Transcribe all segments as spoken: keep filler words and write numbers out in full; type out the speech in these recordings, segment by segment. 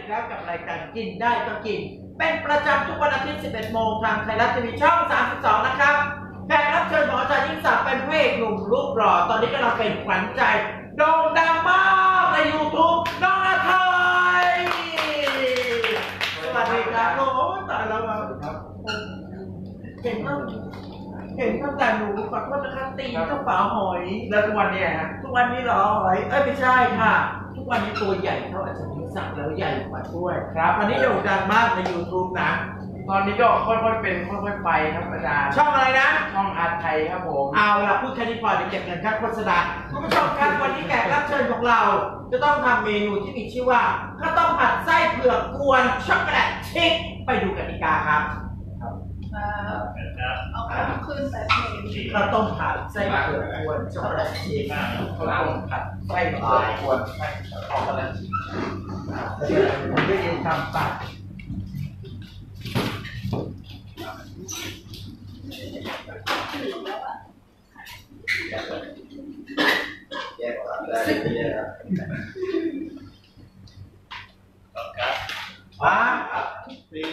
อีกแล้วกับรายการกินได้ต้องกินเป็นประจำทุกวันอาทิตย์ สิบเอ็ด โมงทางไทยรัฐทีวีช่อง สามสิบสอง นะครับแขกรับเชิญของอาจารย์ยิ่งศักดิ์เป็นพระเอกหนุ่มรูปหล่อตอนนี้กำลังเป็นขวัญใจโด่งดังมากใน ยูทูบ น้องอาทัยสวัสดีครับโอ้ยตายแล้วครับเห็นตั้งเห็นตั้งแต่หนูขอโทษนะคะตีเจ้าฝาหอยแล้วทุกวันนี้ฮะทุกวันนี้เหรอหอยเอ้ยไม่ใช่ค่ะทุกวันนี้ตัวใหญ่เท่าอาจารย์ยิ่งศักดิ์แล้วใหญ่กว่าด้วยครับอันนี้โด่งดังมากใน ยูทูบ นะตอนนี้ก็ค่อยๆเป็นค่อยๆไปครับอาจารย์ช่องอะไรนะช่องอาร์ตไทยครับผมเอาล่ะพูดแค่นี้พอเดี๋ยวเก็บเงินค่าโฆษณาคุณผู้ชมครับวันนี้แขกรับเชิญของเราจะต้องทำเมนูที่มีชื่อว่าข้าวต้มผัดไส้เผือกกวนช็อกโกแลตชิคไปดูกติกาครับเอาของขึ้นแต่เพลงข้าวต้มผัดไส้เผือกกวนช็อกโกแลตชิคข้าวต้มผัดไส้เผือกกวนช็อกโกแลตชิคผมจะเรียนทำปัดแยกออกได้เลยครับว้าตี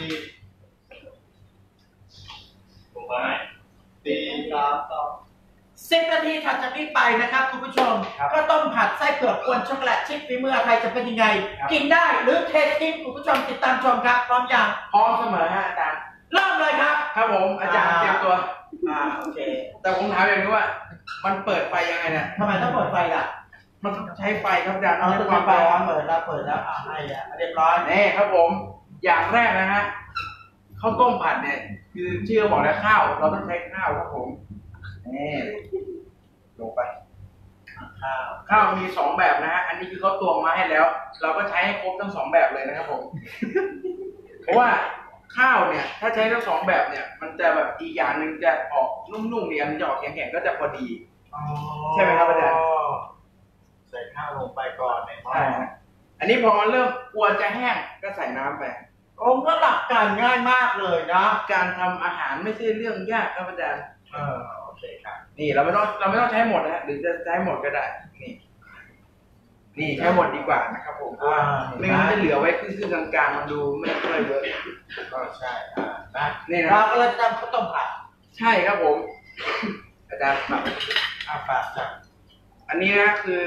ผมไปตีครับต่อสิบนาทีถัดจากนี้ไปนะครับคุณผู้ชมก็ต้มผัดไส้เผือกกวนช็อกโกแลตชิคฝีมือใครจะเป็นยังไงกินได้หรือเททิ้งคุณผู้ชมติดตามชมครับพร้อมยังพร้อมเสมอฮะอาจารย์เริ่มเลยครับครับผมอาจารย์เตรียมตัวอ่าโอเคแต่ผมถามอย่างนี้ว่ามันเปิดไฟยังไงเนี่ยทำไมต้องเปิดไฟล่ะมันใช้ไฟครับอาจารย์เอาตัวไฟเปิดแล้วเปิดแล้วอ่าให้อ่ะเรียบร้อยนี่ครับผมอย่างแรกนะฮะข้าวต้มผัดเนี่ยคือชื่อบอกแล้วข้าวเราต้องใช้ข้าวครับผมนี่ลงไปข้าวข้าวมีสองแบบนะฮะอันนี้คือเขาตวงมาให้แล้วเราก็ใช้ให้ครบทั้งสองแบบเลยนะครับผมเพราะว่าข้าวเนี่ยถ้าใช้ทั้งสองแบบเนี่ยมันจะแบบอีกอย่างหนึ่งจะออกนุ่มๆอีกอย่างจะออกแข็งๆก็จะพอดีใช่ไหมครับอาจารย์ใส่ข้าวลงไปก่อนในหม้ออันนี้พอเริ่มกลัวจะแห้งก็ใส่น้ำไปโอ้ก็หลักการง่ายมากเลยนะการทำอาหารไม่ใช่เรื่องยากครับอาจารย์เออโอเคครับนี่เราไม่ต้องเราไม่ต้องใช้หมดนะหรือจะใช้หมดก็ได้นี่นี่ใช้หมดดีกว่านะครับผมไม่งั้นจะเหลือไว้ครึ่งๆกลางๆมันดูไม่ค่อยเยอะก็ใช่อ่านะนี่นะเราก็เลยทำข้าวต้มผัดใช่ครับผมอาจารย์แบบอาฝากจ้ะอันนี้นะคือ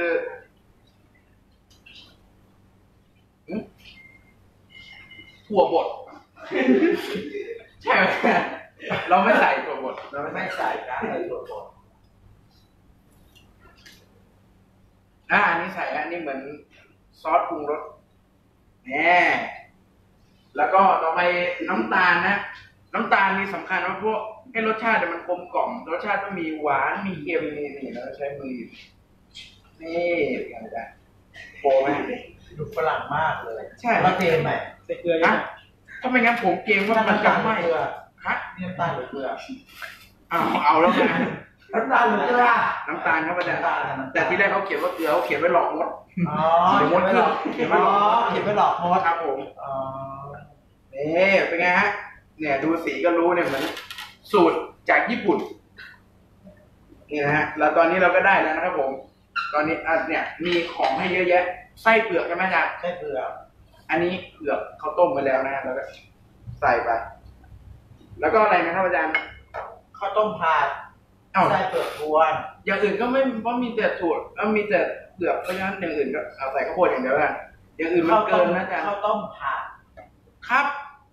ถั่วบดใช่ไหมเราไม่ใส่ถั่วบดเราไม่ใส่นะใส่ถั่วบดอ่าอันนี้ใส่อันนี้เหมือนซอสปรุงรสแน่แล้วก็ต่อไปน้ำตาลนะน้ำตาลนี่สำคัญว่าพวกให้รสชาติมันกลมกล่อมรสชาติต้องมีหวานมีเค็มนี่นี่เราใช้มือนี่อย่างไรโปไหมดูฝรั่งมากเลยใช่เราเทไหมใส่เกลือนะถ้าไม่งั้นผมเกรงว่ามันจะไหม้ฮะน้ำตาลหรือเกลืออ้าวเอาแล้วนะน้ำตาลหรือเกลือน้ำตาลครับอาจารย์แต่ที่แรกเขาเขียนว่าเกลือเขาเขียนไว้หลอกมดอ๋อเขียนไว้หลอกเขียนไว้หลอกเขียนไว้หลอกมดครับผมอ๋อนี่เป็นไงฮะเนี่ยดูสีก็รู้เนี่ยเหมือนสูตรจากญี่ปุ่นนี่นะฮะแล้วตอนนี้เราก็ได้แล้วนะครับผมตอนนี้อ่ะเนี่ยมีของให้เยอะแยะไส้เผือกใช่ไหมอาจารย์ไส้เผือกอันนี้เผือกเขาต้มมาแล้วนะแล้วก็ใส่ไปแล้วก็อะไรนะครับอาจารย์ข้าวต้มผัดไส้เผือกกวนอย่างอื่นก็ไม่เพราะมีแต่ถั่วแล้วมีแต่เผือกเพราะฉะนั้นอย่างอื่นก็เอาใส่ข้าวโพดอย่างเดียวกันอย่างอื่นมันเกินนะอาจารย์ข้าวต้มผัดครับ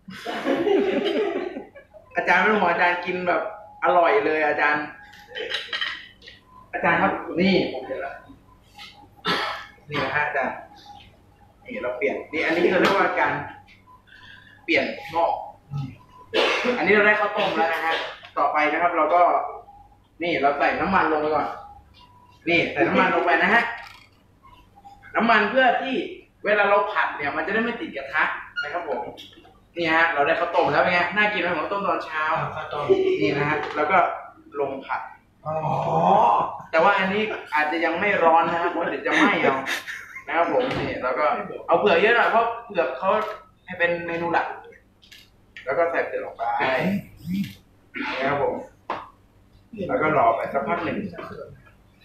อาจารย์ไม่รู้อาจารย์กินแบบอร่อยเลยอาจารย์อาจารย์ครับนี่ผมเห็นแล้วนี่นะฮะอาจารย์นี่เราเปลี่ยนนี่อันนี้เราเรียกว่าการเปลี่ยนหม้ออันนี้เราได้ข้าวต้มแล้วนะฮะต่อไปนะครับเราก็นี่เราใส่น้ำมันลงไปก่อนนี่ใส่น้ำมันลงไปนะฮะน้ำมันเพื่อที่เวลาเราผัดเนี่ยมันจะได้ไม่ติดกระทะนะครับผมนี่ฮะเราได้ข้าวต้มแล้วเป็นไงน่ากินไหมของต้มตอนเช้าข้าวต้มนี่นะฮะแล้วก็ลงผัดอ๋อแต่ว่าอันนี้อาจจะยังไม่ร้อนนะครับเพราะเดี๋ยวจะไหม้เอานะครับผมนี่แล้วก็เอาเผือกเยอะหน่อยเพราะเผือกเขาให้เป็นเมนูหลักแล้วก็ใส่เผือกลงไปนะครับผมแล้วก็รอไปสักพักหนึ่ง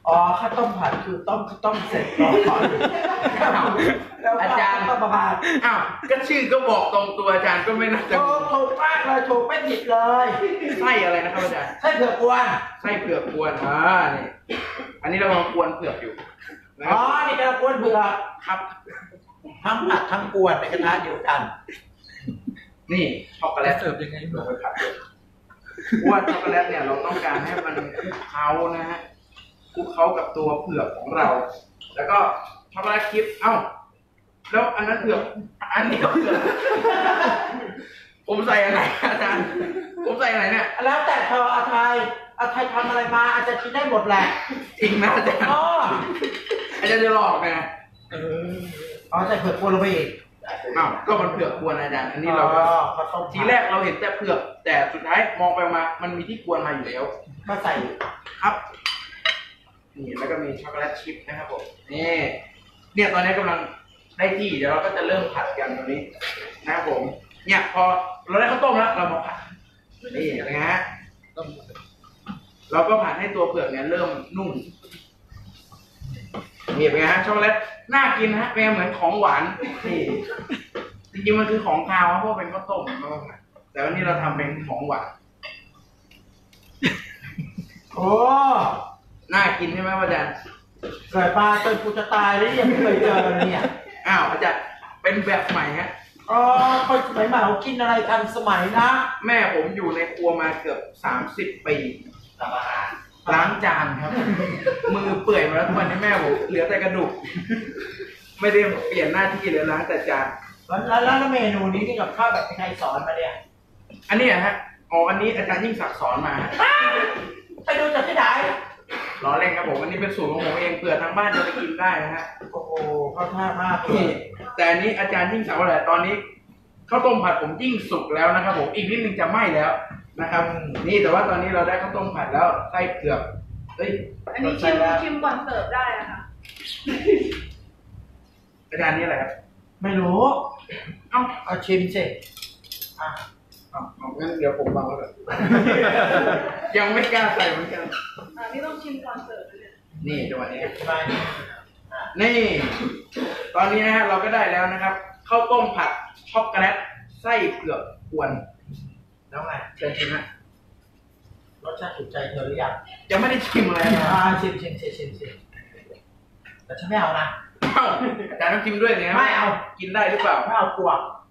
อ๋อข้าวต้มผัดคือต้มต้มเสร็จก่อนแล้วอาจารย์ก็ประมาณอ้าวก็ชื่อก็บอกตรงตัวอาจารย์ก็ไม่น่าจะถูกถูกมากเลยถูกไม่ผิดเลยไส้อะไรนะครับอาจารย์ใช่เผือกกวนไส้เผือกกวนอ่านี่อันนี้เรากำลังกวนเผือกอยู่นะคอ๋รัอบ นี่กระกวนเผือกครับทั้งผัดทั้งกวนในกระทะเดียวกันนี่ช็อกโกแลตเสิร์ฟยังไงเผือกไปผัดเพราะว่าช็อกโกแลตเนี่ยเราต้องการให้มันคลุกเคล้านะฮะคลุกเคล้ากับตัวเผือกของเรา แล้วก็ช็อกโกแลตคลิปเอ้าแล้วอันนั้นเผือกอันนี้ก็เผือกผมใส่อะไรอาจารย์ผมใส่อะไรเนี่ยแล้วแต่เธออาไทยอาไทยทำอะไรมาอาจจะกินได้หมดแหละจริงนะอาจารย์อ๋ออาจารย์จะหลอกนะอ๋อใส่เผือกกวนลงไปอีกอ้าวก็มันเผือกกวนอาจารย์อันนี้เราก็อ๋อข้าวต้มผัดทีแรกเราเห็นแต่เผือกแต่สุดท้ายมองไปมามันมีที่กวนมาอยู่แล้วมาใส่ครับนี่แล้วก็มีช็อกโกแลตชิพนะครับผมนี่เนี่ยตอนนี้กำลังได้ที่เดี๋ยวเราก็จะเริ่มผัดกันตรงนี้นะครับผมเนี่ยพอเราได้ข้าวต้มแล้วเรามาผัดนี่นะฮะเราก็ผัดให้ตัวเผือกเนี่ยเริ่มนุ่มนี่เป็นไงฮะช็อกโกแลตน่ากินฮะเป็นเหมือนของหวานนี่จริงๆมันคือของคาวเพราะว่าเป็นข้าวต้มแต่วันนี้เราทำเป็นของหวานโอ้น่ากินใช่ไหมอาจารย์เกิดมาจนกูจะตายแล้วยังไม่เคยเจอเลยเนี่ยอ้าวอาจารย์เป็นแบบใหม่ฮะอ๋อคนสมัยใหม่เขากินอะไรทันสมัยนะแม่ผมอยู่ในครัวมาเกือบสามสิบปีทำอาหารล้างจานครับ มือเปื่อยมาแล้วทุกวันนี้แม่ผมเหลือแต่กระดูก ไม่ได้เปลี่ยนหน้าที่เลยล้างแต่จานแล้วแล้วแล้วเมนูนี้นี่กับข้าวแบบใครสอนมาเนี่ยอันนี้อะฮะอ๋ออันนี้อาจารย์ยิ่งศักดิ์สอนมาฮะไปดูจากที่ไหนล้อเล่นครับผมอันนี้เป็นสูตรของผมเองเผื่อทางบ้านจะไปกินได้นะฮะโอ้โหเข้าท่ามากเลนี่ยแต่อันนี้อาจารย์ยิ่งศักดิ์ว่าอะไรตอนนี้ข้าวต้มผัดผมยิ่งสุกแล้วนะครับผมอีกนิดนึงจะไหม้แล้วนะครับ นี่แต่ว่าตอนนี้เราได้ข้าวต้มผัดแล้วไส้เผือกเฮ้ยอันนี้ชิมชิมก่อนเสิร์ฟได้นะคะอาจารย์นี่อะไรครับไม่รู้เอ้าเอาชิมสิอ่ะเอาเอางั้นเดี๋ยวผมวางไว้ก่อน ยังไม่กล้าใส่เหมือนกันอ่านี่ต้องชิมก่อนเสิร์ฟเลยเนี่ยนี่จังหวะนี้ใช่ไหมนี่ ตอนนี้นะฮะเราก็ได้แล้วนะครับข้าวต้มผัดช็อกโกแลตไส้เผือกกวนแล้วไงเชิญชิมฮะรสชาติถูกใจเธอหรือยังยังไม่ได้ชิมอะไรนะอ่าชิมชิมชิมชิมชิมแต่ฉันไม่เอานะเอ้าอาจารย์ต้องชิมด้วยเนี่ยไม่เอากินได้หรือเปล่าไม่เอากลัว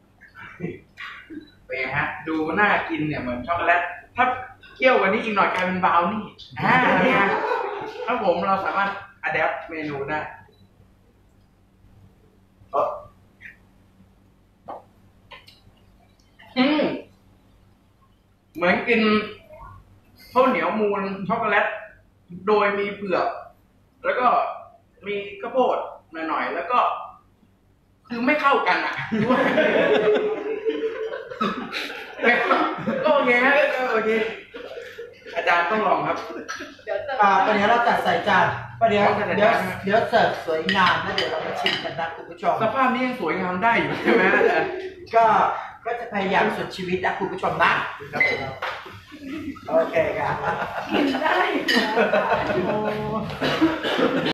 เป็นไงฮะ ดูน่ากินเนี่ยเหมือนช็อกโกแลต ถ้าเคี่ยวกว่านี้อีกหน่อยกลายเป็นบราวนี่อ่าเนี่ยถ้าผมเราสามารถอัดแอปเมนูได้เอออืมเหมือนกินข้าวเหนียวมูนช็อกโกแลต โดยมีเผือก แล้วก็มีข้าวโพดหน่อยๆ แล้วก็ คือไม่เข้ากันอ่ะก็โอเคฮะก็โอเค อาจารย์ต้องลองครับเดี๋ยวเสิร์ฟอ่าประเดี๋ยวเราจัดใส่จานประเดี๋ยวจัดใส่เดี๋ยวจานเดี๋ยวเสิร์ฟสวยงามแล้วเดี๋ยวเรามาชิมกันนะคุณผู้ชมสภาพนี้ยังสวยงามได้อยู่ใช่ไหมอาจารย์ก็ก็จะพยายามสุดชีวิตนะคุณผู้ชมนะครับผมโอเคครับกินได้อยู่แล้วค่ะ